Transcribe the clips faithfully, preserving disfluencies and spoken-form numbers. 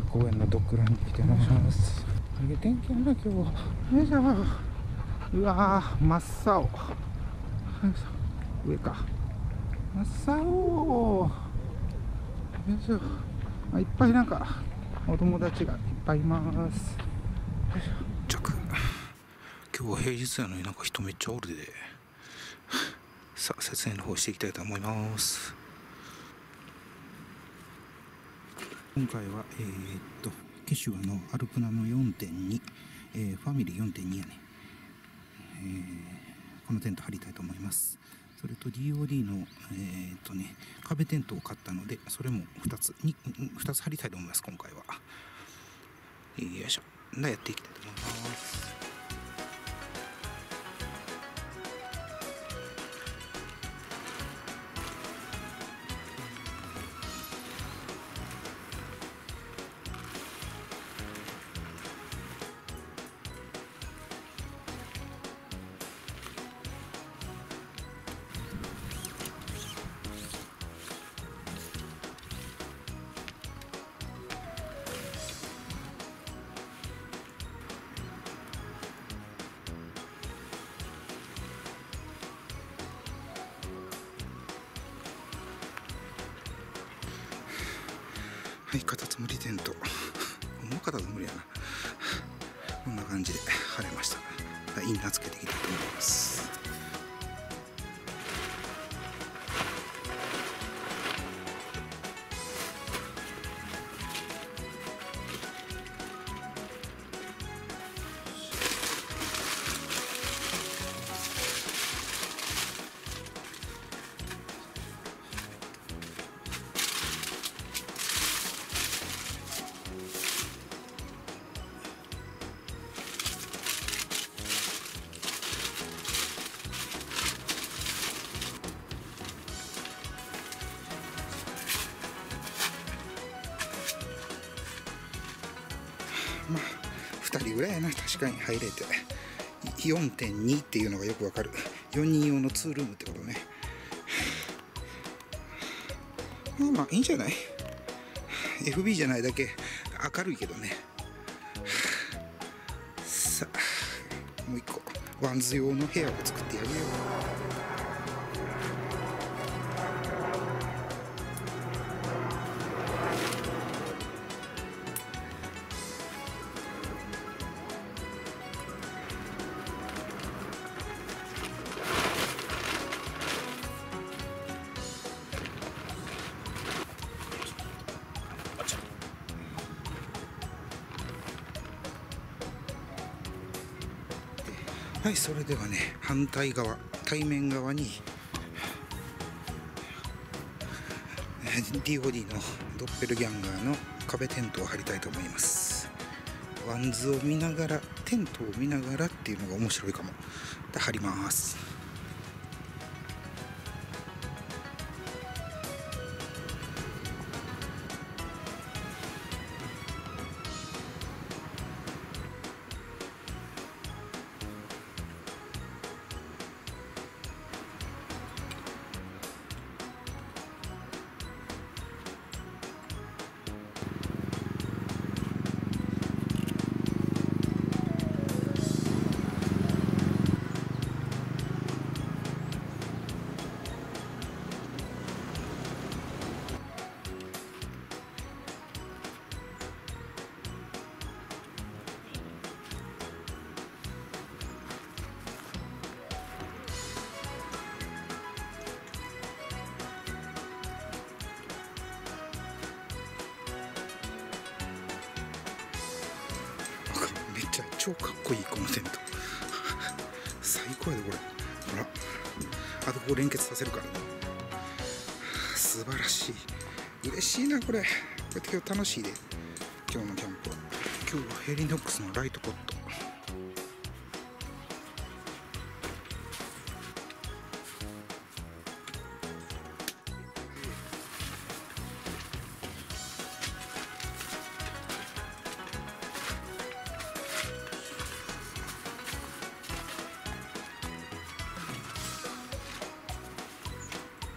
公園のドッグランに来てます。天気やな今日。よいしょ。うわー真っ青。上か。真っ青。よいしょ。あ、いっぱいなんかお友達がいっぱいいます。着。今日は平日やのになんか人めっちゃおるで。さあ設営の方していきたいと思います。今回はえー、っとケシュアのアルプナの よんてんに、えー、ファミリー よんてんに やね、えー、このテント張りたいと思います。それと ディーオーディー の、えー、っとね、壁テントを買ったのでそれもふたつにふたつ張りたいと思います。今回はよいしょ。やっていきたいと思います。はい、カタツムリテント。もうカタツムリやな。こんな感じで晴れました。インナーつけていきたいと思います。まあ、ふたりぐらいやな。確かに入れて よんてんに っていうのがよくわかる。よにん用のツールームってことね。まあまあいいんじゃない。 エフビー じゃないだけ明るいけどね。さあもう一個ワンズ用の部屋を作ってやるよ。はい、それではね、反対側、対面側に ディーオーディー のドッペルギャンガーの壁テントを張りたいと思います。ワンズを見ながら、テントを見ながらっていうのが面白いかも。で、張ります。めっちゃ超かっこいいこのテント。最高やでこれ。ほら、あとこう連結させるからね。素晴らしい。嬉しいなこれ。こうやって今日楽しいで。今日のキャンプは。今日はヘリノックスのライトポット。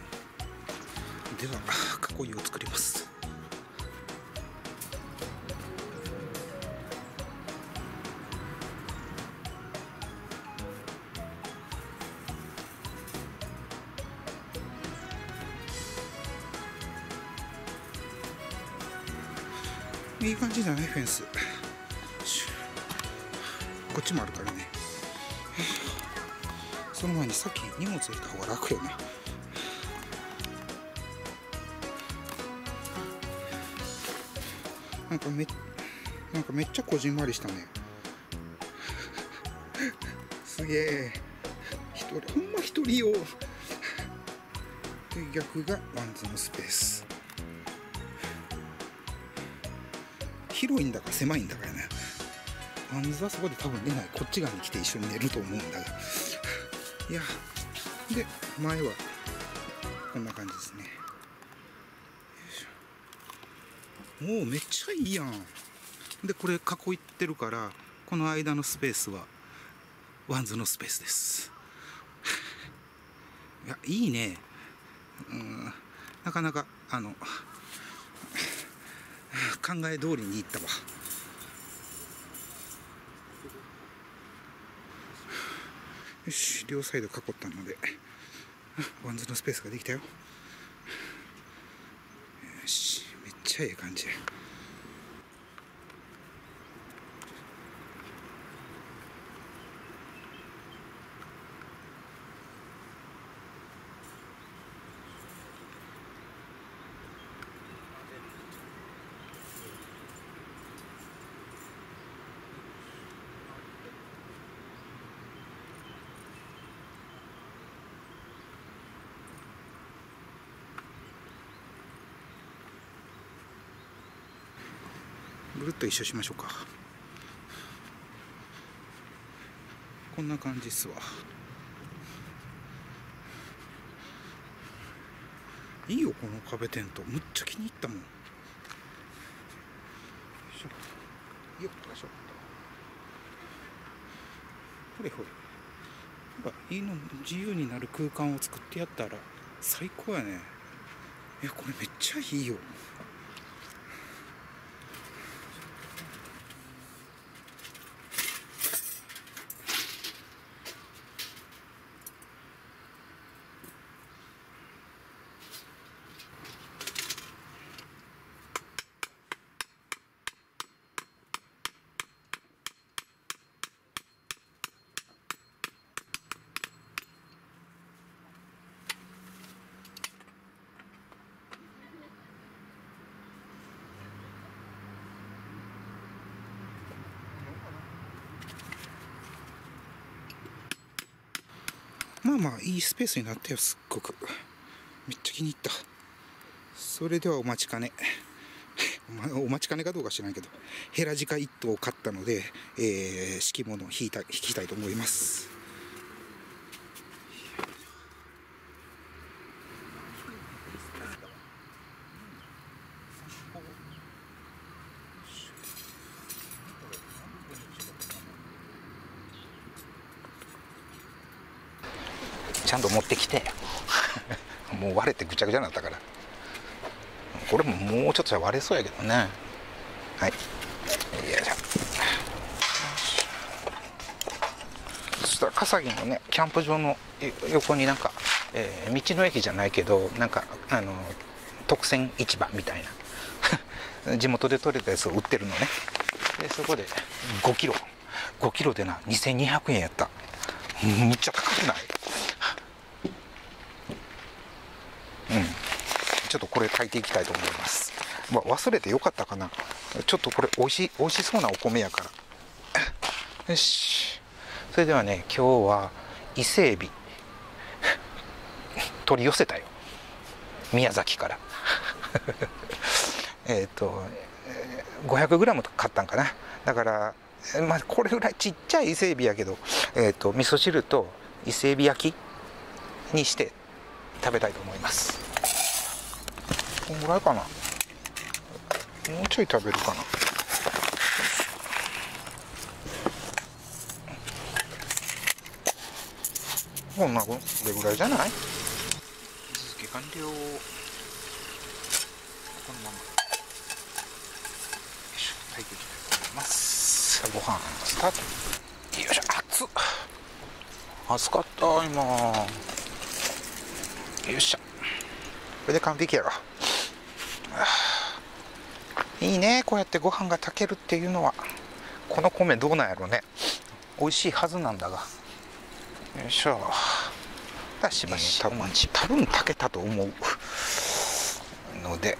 では囲いを作ります。 いい感じだね、フェンス。こっちもあるからね。その前にさっき荷物入れた方が楽よね。なんかめなんかめっちゃこじんまりしたね。すげえ。一人、ほんま一人用。で、逆がワンズのスペース。広いんだか狭いんだかやね。ワンズはそこで多分寝ない。こっち側に来て一緒に寝ると思うんだが。いや、で、前はこんな感じですね。おお、めっちゃいいやん。で、これ囲ってるから、この間のスペースはワンズのスペースです。いや、いいね。うん、なかなかあの考え通りにいったわ。よし、両サイド囲ったのでワンズのスペースができたよ。よし、めっちゃええ感じ。ぐるっと一周しましょうか。こんな感じっすわ。いいよ、この壁テント。むっちゃ気に入ったもん。よいしょ。よっよいしょ。ほれほれ。ほら、いいの、自由になる空間を作ってやったら最高やね。いや、これめっちゃいいよ。まあまあいいスペースになったよ、すっごく。めっちゃ気に入った。それではお待ちかね。お待ちかねかどうか知らんけど、ヘラジカいっ頭を買ったので、えー、敷物を引いた引きたいと思います。ちゃんと持ってきてもう割れてぐちゃぐちゃになったから、これももうちょっと割れそうやけどね。はい、よいしょ。そしたら笠木のね、キャンプ場の横になんか、えー、道の駅じゃないけど、なんかあの特選市場みたいな地元で採れたやつを売ってるのね。でそこでごキロごキロでなにせんにひゃくえんやった。むっちゃ高くない？うん、ちょっとこれ炊いていきたいと思います。まあ、忘れてよかったかな。ちょっとこれ美味しい美味しそうなお米やからよし。それではね、今日は伊勢エビ取り寄せたよ、宮崎からえっと ごひゃくグラム 買ったんかな。だからまあこれぐらいちっちゃい伊勢エビやけど、えっと味噌汁と伊勢エビ焼きにして食べたいと思います。こんぐらいかな、もうちょい食べるかな。こんなこれぐらいじゃない？続け完了。このままよいしょ炊いていきたいと思います。ご飯スタート。よいしょ。熱っ熱かった今。よっしゃ、これで完璧やろ。 いいね、こうやってご飯が炊けるっていうのは。この米どうなんやろね。美味しいはずなんだが。よいしょ。しばしお待ち。多分炊けたと思うので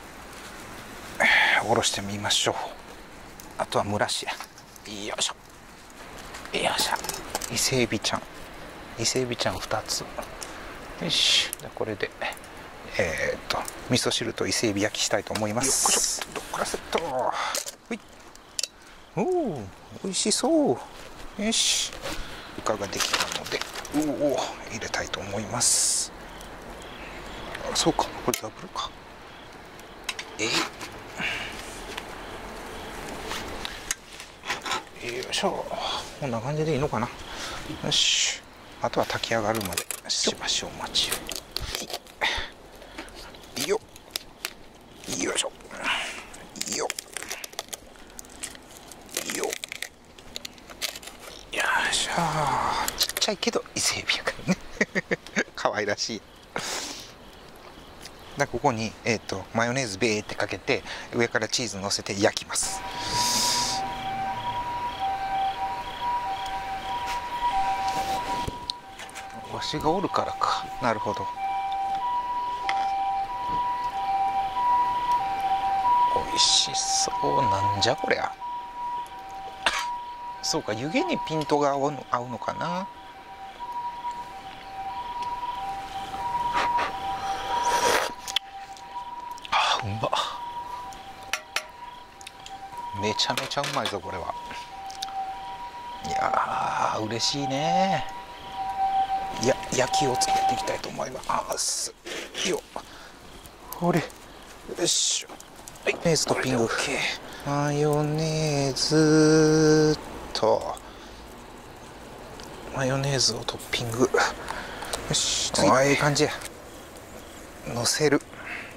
おろしてみましょう。あとは蒸らしや。よいしょよいしょ。伊勢エビちゃん伊勢エビちゃんふたつ。よし、じゃこれでえー、っと味噌汁と伊勢エビ焼きしたいと思います。よっこらドックラセット。ほい。おお、美味しそう。よし、イカができたのでおお入れたいと思います。あ、そうか、これダブルか。えいよいしょ。こんな感じでいいのかな。よし、あとは炊き上がるまでしばしお待ちを。よっよいしょよっよっよいしょ。ちっちゃいけど伊勢エビやからね可愛らしい。だここに、えー、とマヨネーズベーってかけて上からチーズのせて焼きます。わしがおるからか。なるほど。美味しそう。なんじゃこりゃ。そうか、湯気にピントが合うの、合うのかな。あ、うまっ。めちゃめちゃうまいぞこれは。いやー嬉しいね。いや焼きを作っていきたいと思いますよ。ほれ、よいしょ。はい、マヨネーズトッピング。マヨネーズとマヨネーズをトッピング。よし、次。ああ、いい感じや。のせる。よ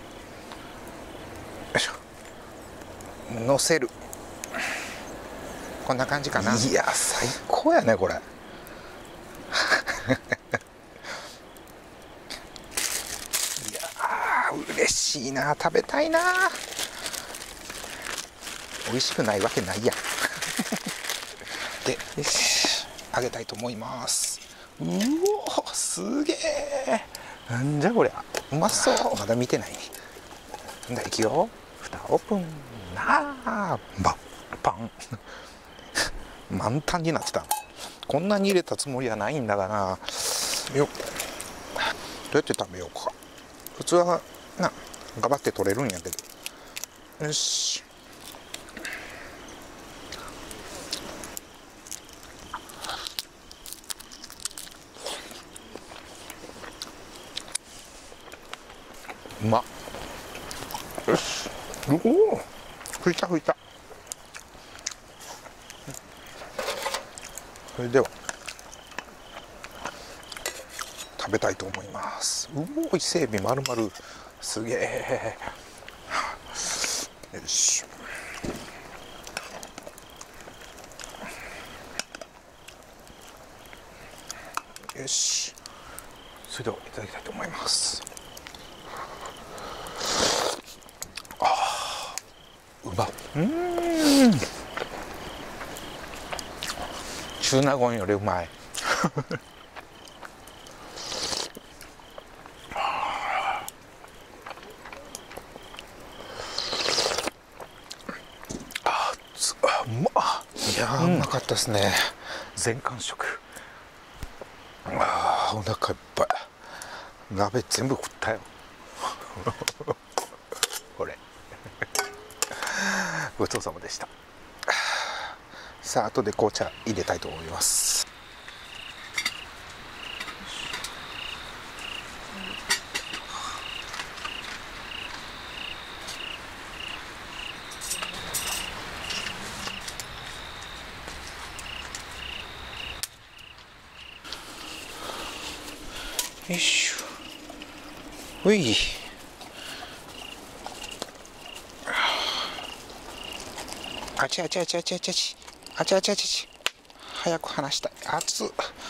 いしょ。のせる。こんな感じかな。いや最高やねこれ。いやー嬉しいな。食べたいな。美味しくないわけないやんで、よし、揚げたいと思います。うお、すげえ。なんじゃこりゃ。うまそう。まだ見てないね。じゃあいくよ。蓋オープン。なあ、ばパン満タンになってた。こんなに入れたつもりはないんだがな。よっ、どうやって食べようか。普通はな、ガバって取れるんやけど。よし、うまっ。よし、おお、拭いた拭いた。それでは食べたいと思います。うお、伊勢エビ丸々。すげえ。よし、よし、それではいただきたいと思います。あー、うまっ。うーん、中納言よりうまいあつあうまっ。いやー、うん、うまかったですね。全完食。あー、お腹いっぱい。鍋全部食ったよこれごちそうさまでした。さあ、後で紅茶入れたいと思います。よいしょ。ほい。あちあちあちあちあちあちあちあちあちあち。早く離したい。熱っ。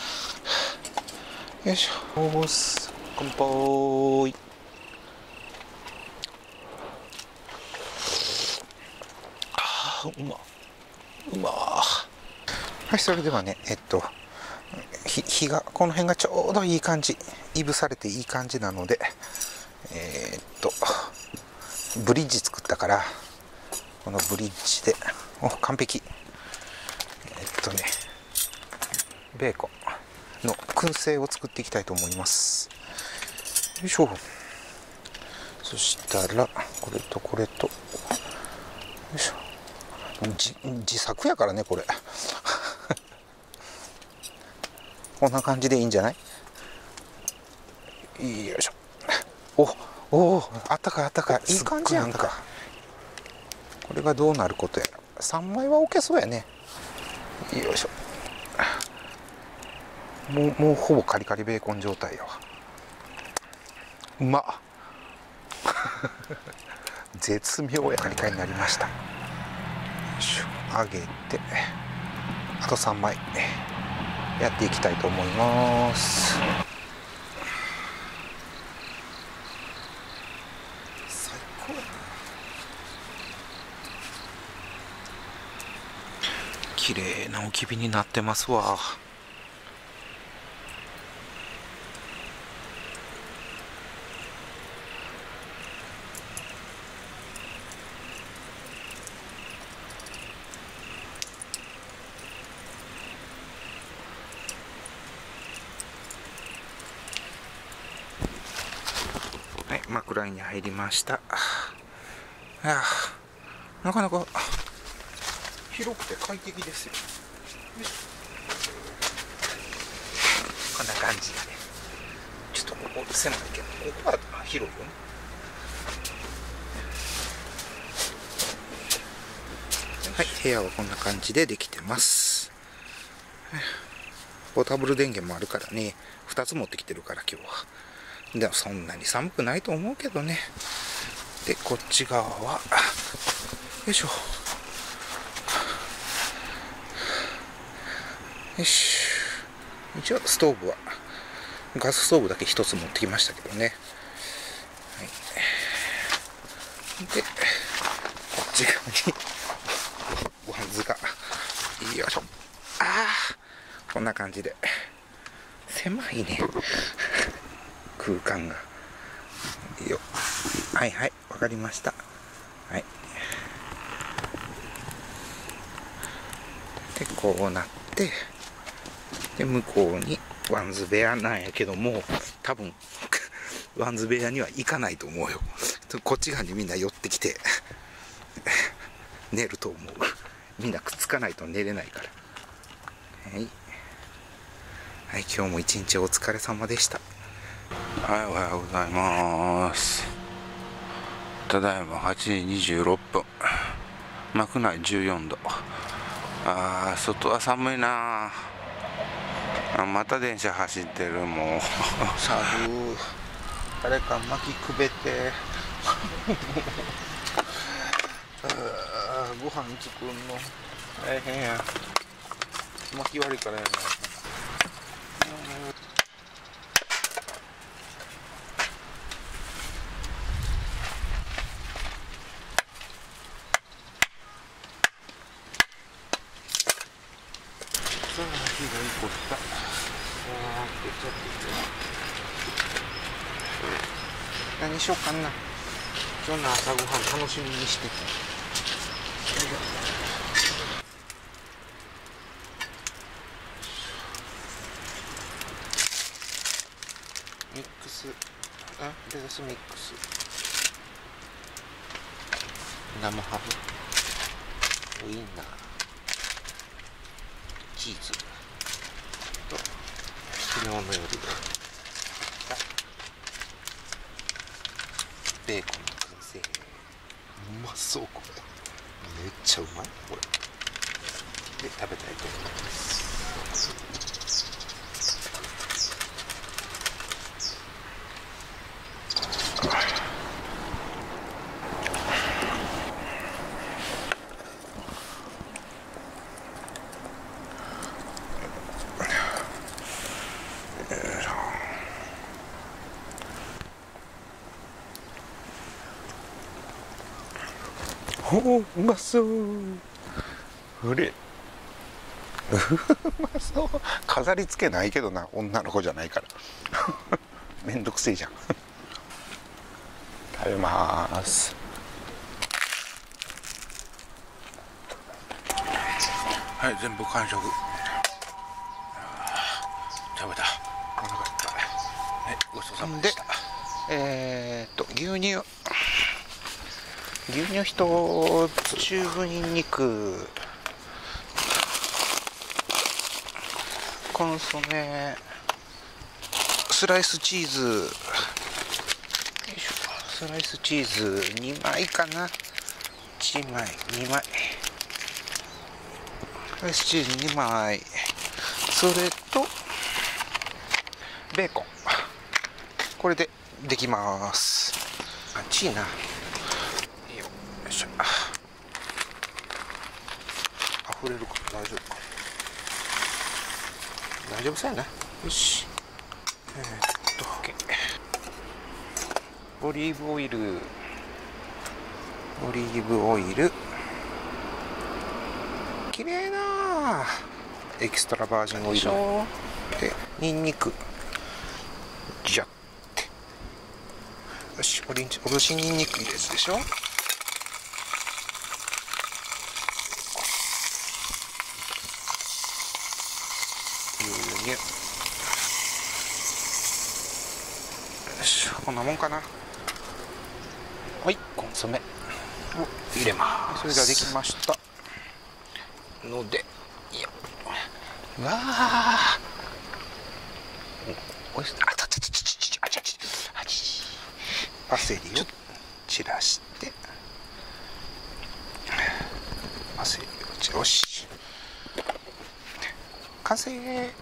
よいしょ。おーす。乾杯。 うまうま。はい、それではね、えっとひ火がこの辺がちょうどいい感じ、いぶされていい感じなので、えー、っとブリッジ作ったから、このブリッジで、お、完璧。えっとねベーコンの燻製を作っていきたいと思います。よいしょ。そしたらこれとこれと、よいしょ。じ自作やからねこれこんな感じでいいんじゃない？よいしょ。おお、あったかいあったかい、いい感じやんか。これがどうなることやら。さんまいは置けそうやね。よいしょ。もうもうほぼカリカリベーコン状態やわ。うまっ絶妙やカリカリになりました。よいしょ、揚げてあとさんまいやっていきたいと思います。最高やな。綺麗な置き火になってますわ。はい、枕に入りました。ああ、なかなか広くて快適ですよ。こんな感じで、ちょっとここ狭いけど、ここは広いよね。はい、部屋はこんな感じでできてます。ポータブル電源もあるからね、ふたつ持ってきてるから今日は。でもそんなに寒くないと思うけどね。で、こっち側は、よいしょ。よし。一応ストーブは、ガスストーブだけ一つ持ってきましたけどね。はい。で、こっち側に、ワンズが、よいしょ。ああ、こんな感じで。狭いね。空間が。よ。はいはい、わかりました。はい。で、こうなって、で、向こうにワンズ部屋なんやけども、多分、ワンズ部屋には行かないと思うよ。こっち側にみんな寄ってきて、寝ると思う。みんなくっつかないと寝れないから。はい。はい、今日も一日お疲れ様でした。はい、おはようございます。ただいまはちじにじゅうろっぷん。幕内じゅうよんど。あー、外は寒いなあ。また電車走ってる、もう。寒い。誰か薪くべて。あご飯作るの大変や。薪悪いからやな。さあ、火がいこった。さあ、ケチャップ。何しようかな。今日の朝ごはん楽しみにしてて。ミックス、あ、レタスミックス。生ハム。ウインナー。チーズ。と、昨日の夜で。ベーコンの燻製。うまそうこれ。めっちゃうまいこれ。で食べたいと思います。おお、うまそう。 うれまあそう飾り付けないけどな、女の子じゃないからめんどくせえじゃん食べまーす。はい、全部完食。食べた。お腹いっぱい。はい、ごちそうさまでした。えーっと牛乳牛乳一つ、チューブニンニク、コンソメ、スライスチーズ、よいしょ、スライスチーズにまいかな、いちまい、にまい、スライスチーズにまい、それとベーコン、これでできます。あっちいな、よいしょ、溢れるか、大丈夫か、大丈夫そうやな。よし、えー、っと OK、 オリーブオイル、オリーブオイル、きれいなエキストラバージンオイルで、ニンニクジャッて、よし、オリンジおろしニンニク入れずでしょ。牛乳、よし、こんなもんかな。はい、コンソメを入れます。それではできましたので、よっ、うわー、おいしい。あたたたたたた、あちゃちあち、パセリを散らして、パセリを散らし、完成。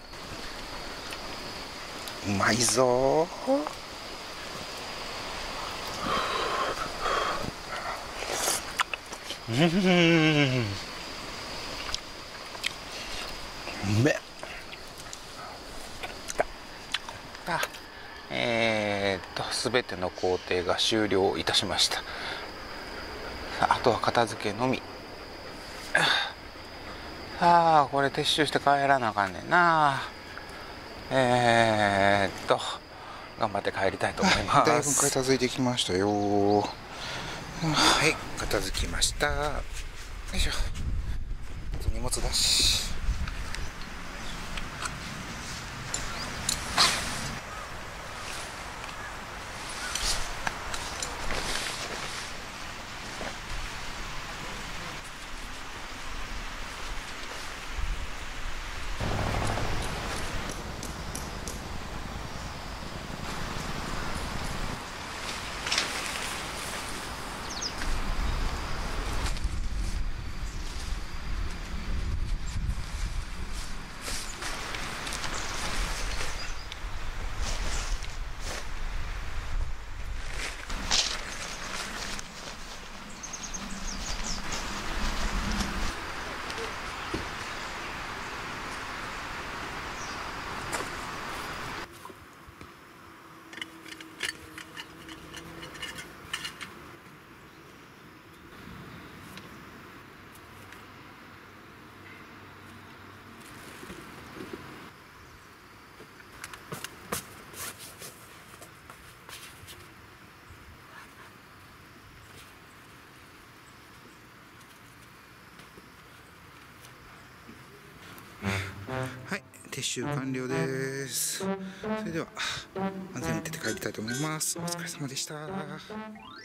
うまいぞー。うん、うめっ。あ、えー、っと全ての工程が終了いたしました。あとは片付けのみ。ああ、これ撤収して帰らなあかんねんな。えー、っと頑張って帰りたいと思います。だいぶ片付いてきましたよ。はい、片付きました。よいしょ。あと荷物だし。はい、撤収完了です。それでは安全運転で帰りたいと思います。お疲れ様でした。